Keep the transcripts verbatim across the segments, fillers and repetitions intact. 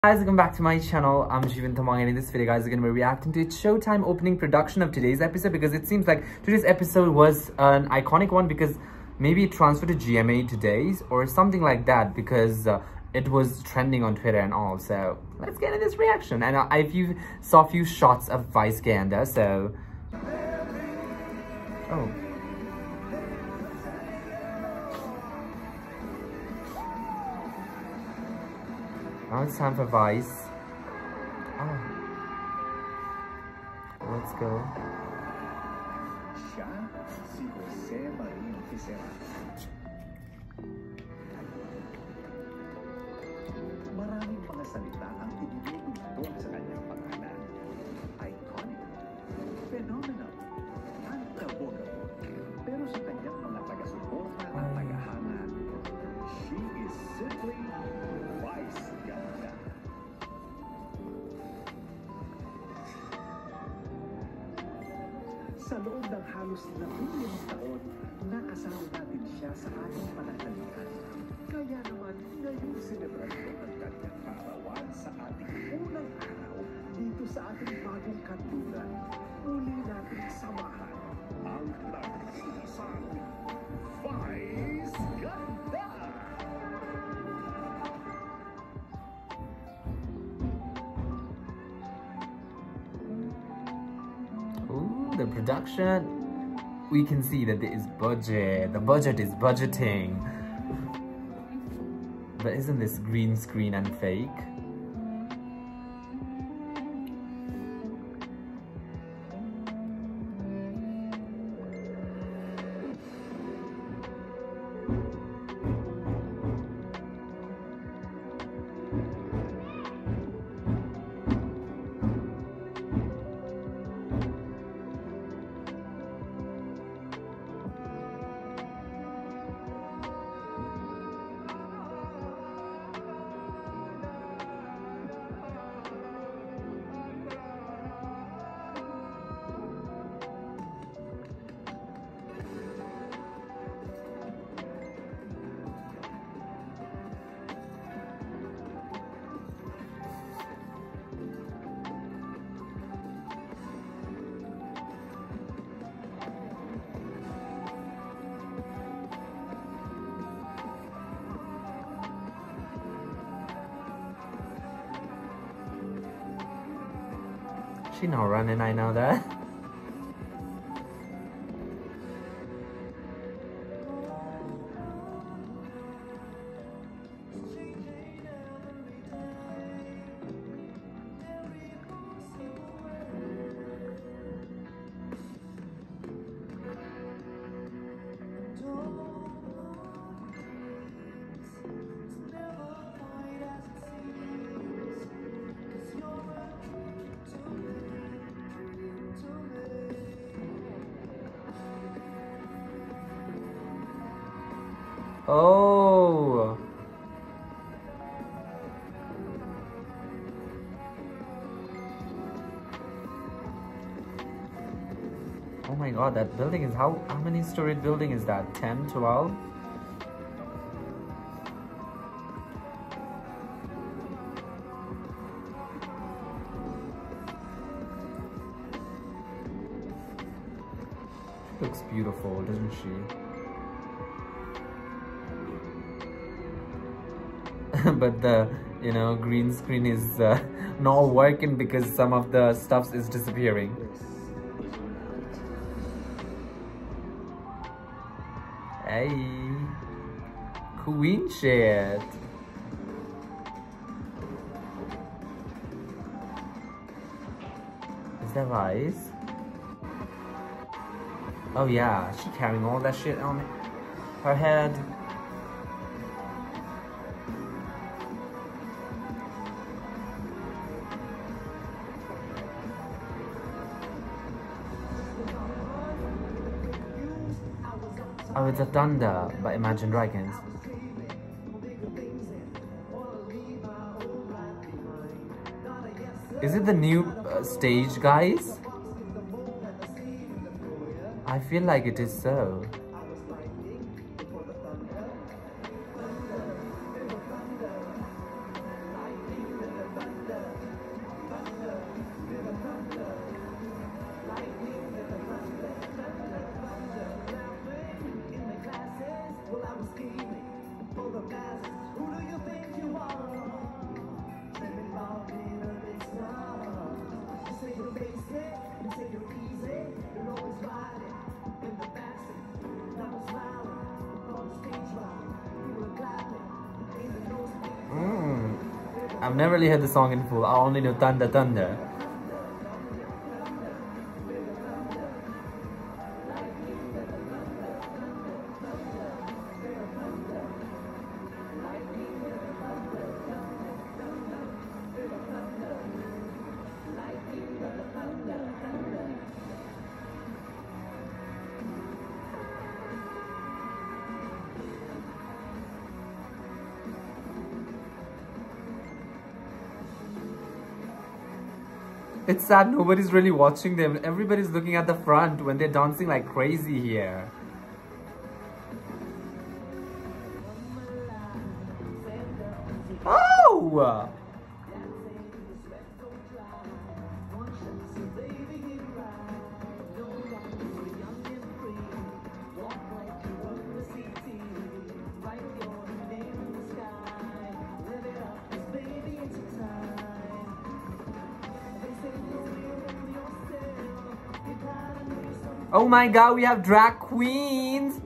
Guys, welcome back to my channel. I'm Jeevan Thamang, and in this video guys, we're going to be reacting to its Showtime opening production of today's episode, because it seems like today's episode was an iconic one because maybe it transferred to G M A today's or something like that, because uh, it was trending on Twitter and all. So let's get into this reaction. And uh, I few, saw a few shots of Vice Ganda, so oh. Now it's time for Vice. Oh. Let's go. Siya si Jose Marin Tisera. Maraming mga salita ang idinudugtong sa kanyang pangalan. Iconic, phenomenal, unbelievable. Pero sa kanyang mga taga-suporta at tagahanga, she is simply Vice Ganda. Sa loob ng halos labing taon, nakasama natin siya sa ating pananalian. Kaya naman, ngayong selebrasyon ng kanyang kaarawan sa ating unang araw dito sa ating bagong kanluran, muli natin samahan ang nag-iisang Vice Ganda! The production, we can see that there is budget. The budget is budgeting. But isn't this green screen and fake? She not running, I know that. Oh. Oh my god, that building is how how many storied building is that? ten, twelve? She looks beautiful, doesn't she? But the, you know, green screen is uh, not working because some of the stuff is disappearing. Hey, queen shit. Is that Vice? Oh yeah, she carrying all that shit on her head. Oh, it's a Thunder by Imagine Dragons. Is it the new uh, stage, guys? I feel like it is so. I've never really heard the song in full. I only know Thunder Thunder. It's sad nobody's really watching them. Everybody's looking at the front when they're dancing like crazy here. Oh! Oh my god, we have drag queens!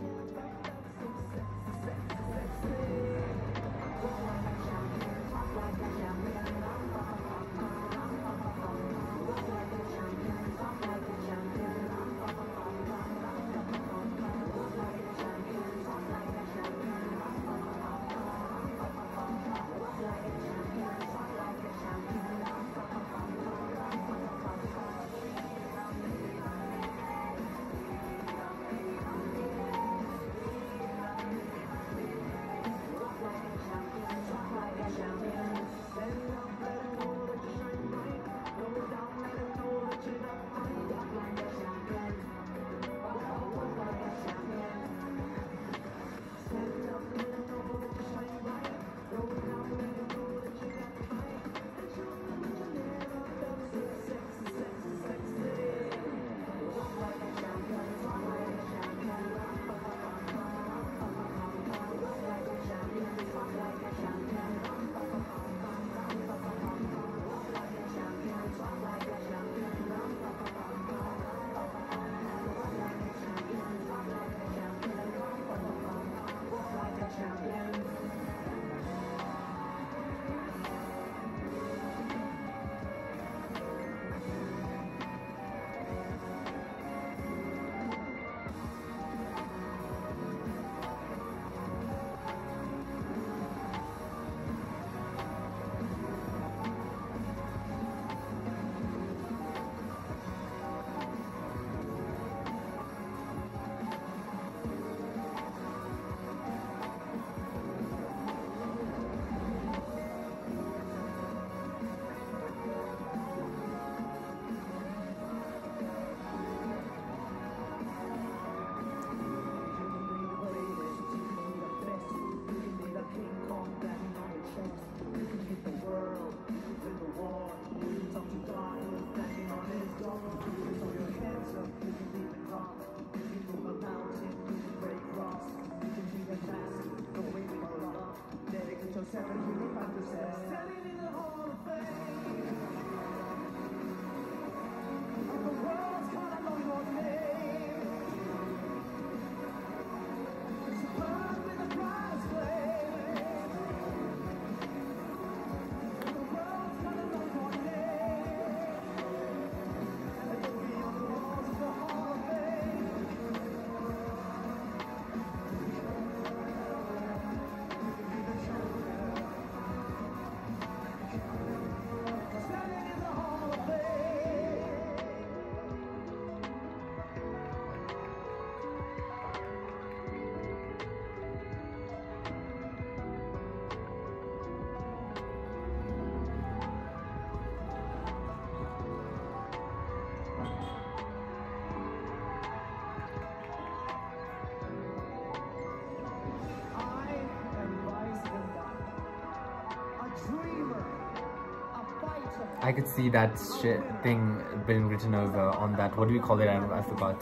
I could see that shit thing being written over on that. What do we call it? I, I forgot.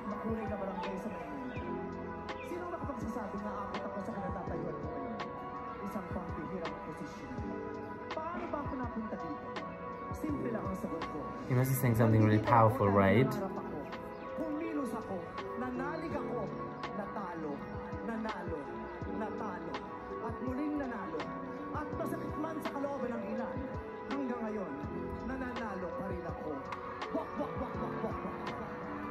He must be saying something really powerful, right? masakit man sa kalooban ng ilan, hanggang ngayon, nananalo pa rin ako. Wak, wak, wak, wak, wak, wak, wak.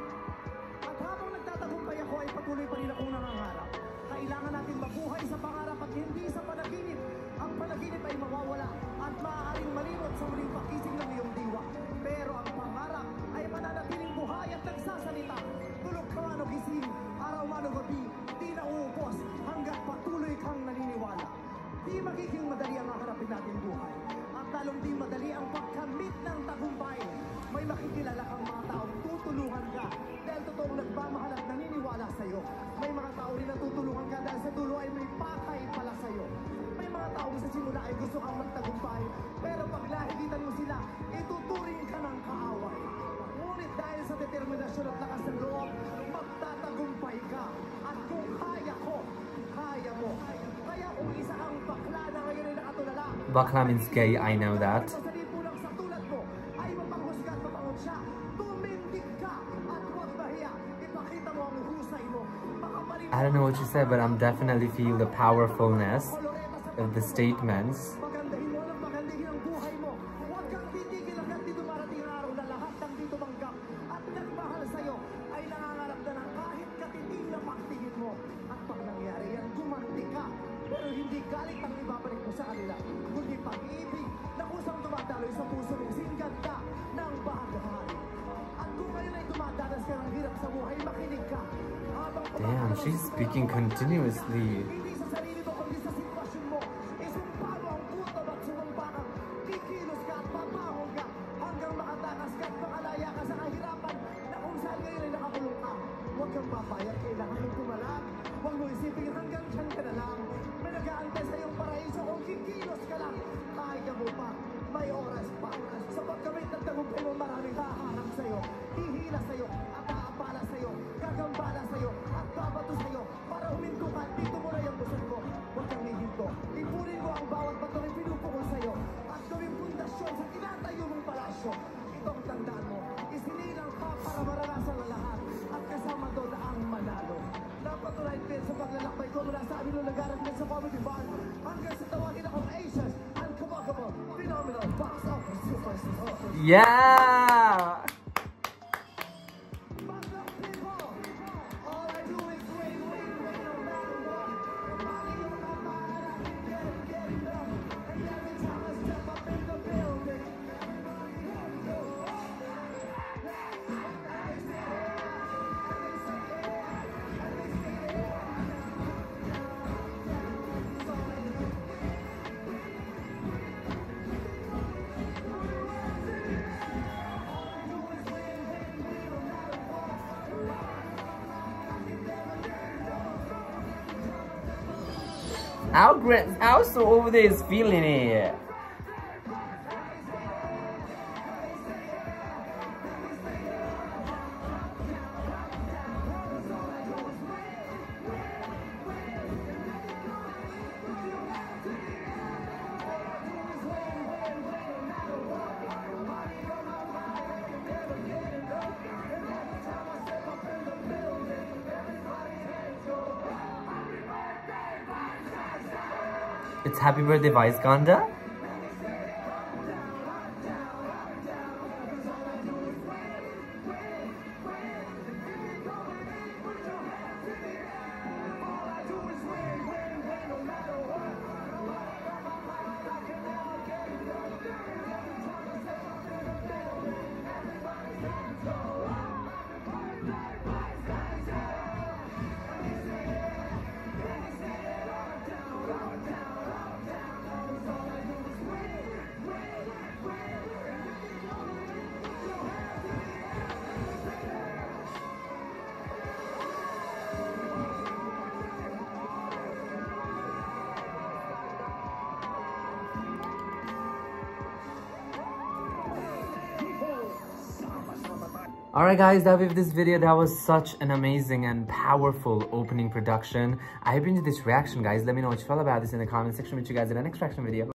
At habang nagtatagumpay ako ay patuloy pa rin akong nangangarap. Kailangan natin mabuhay sa pangarap at hindi sa panaginip. Ang panaginip ay mawawala at maaaring malimot sa muling pakising ng iyong diwa. Pero ang pangarap ay mananatiling buhay at nagsasalita. Tulog ka man o gising, araw man o gabi, di nauupos hanggang patuloy kang naniniwala. Di magiging madali ang haharapin natin buhay. At lalong di madali ang pagkamit ng tagumpay. May makikilala kang mga taong tutulungan ka dahil totoong nagmamahal at naniniwala sa'yo. May mga tao rin na tutulungan ka dahil sa dulo ay may pakay pala sa'yo. May mga taong sa simula ay gusto kang magtagumpay, pero pag nahigitan mo sila, ituturing ka ng kaaway. Ngunit dahil sa determinasyon at lakas ng loob, magtatagumpay ka. At kung kaya ko, kaya mo. Kaya kung isa kang bakla na ngayon ay nakatulala, Bakla means gay, I know that. sa lipunan sa tulad mo, ay mapanghusga at mapangon siya. Tumindig ka at huwag mahiya. Ipakita mo ang husay mo. Makabalik I don't know what you said, but I'm definitely feel the powerfulness of the statements. Pagandahin mo ng pagandahin ang buhay mo. Huwag kang titigil hanggang di dumarating ang araw na lahat ng dito manggap at nagmahal sa'yo ay nangangarap na ng kahit katiting na pagtingin mo. At pag nangyari yan, gumanti ka. Pero hindi galit ang ibabalik mo sa kanila, kundi pag-ibig na kusang dumadaloy sa puso mong singganda ng bahagahari. At kung ngayon ay dumadanas ka ng hirap sa buhay, makinig ka. Habang Damn, she's speaking continuously. hindi sa sarili mo kundi sa sitwasyon mo. Isumpa mo ang gutom at sumumpa kang kikilos ka at papahong ka hanggang makatakas ka at makalaya ka sa kahirapan na kung saan ngayon ay nakakulong ka. Huwag kang papayag, kailangan mong tumalak. Huwag mo isipin hanggang dyan ka na lang. May nag-aantay sa iyong paraiso kung kikilos ka lang. Kaya mo pa, may oras pa. Sa pagkamit ng tagumpay mo, maraming haharap sa'yo, hihila sa'yo at aapala sa'yo, gagambala sa'yo at babato sa'yo para huminto ka at dito mo na yung busan mo. Huwag kang hihinto. Ipunin mo ang bawat bato na pinupukol sa'yo at gawing pundasyon sa tinatayo mong palasyo. Ito ang tandaan mo. Isinilang ka para maranasan ang lahat at kasama doon ang manalo. Napatunayan din sa paglalakbay ko mula sa aming nagarat din sa comedy bar hanggang sa tawagin akong Asia's Uncommon Phenomenal Box Office Superstar. Yeah! Baklang people, all I do is win, win, win, no matter what. Money on my mind, I can get it, get enough. And every time I step up in the building, Our grand, our so over there is feeling it. It's Happy Birthday Vice Ganda. Alright guys, that was this video. That was such an amazing and powerful opening production. I hope you enjoyed this reaction, guys. Let me know what you felt about this in the comment section with you guys in the next reaction video.